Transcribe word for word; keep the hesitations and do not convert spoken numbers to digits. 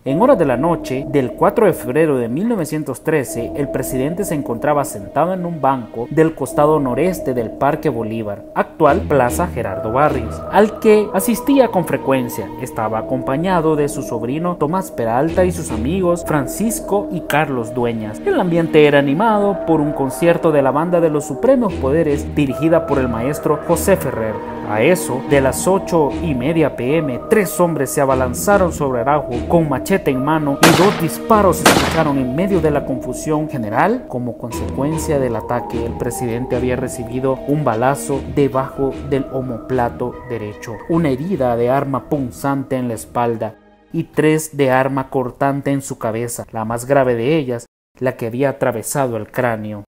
En horas de la noche del cuatro de febrero de mil novecientos trece, el presidente se encontraba sentado en un banco del costado noreste del Parque Bolívar, actual Plaza Gerardo Barrios, al que asistía con frecuencia. Estaba acompañado de su sobrino Tomás Peralta y sus amigos Francisco y Carlos Dueñas. El ambiente era animado por un concierto de la Banda de los Supremos Poderes dirigida por el maestro José Ferrer. A eso de las ocho y media pm, tres hombres se abalanzaron sobre Araujo con machete en mano y dos disparos se escucharon en medio de la confusión general. Como consecuencia del ataque, el presidente había recibido un balazo debajo del omóplato derecho, una herida de arma punzante en la espalda y tres de arma cortante en su cabeza, la más grave de ellas, la que había atravesado el cráneo.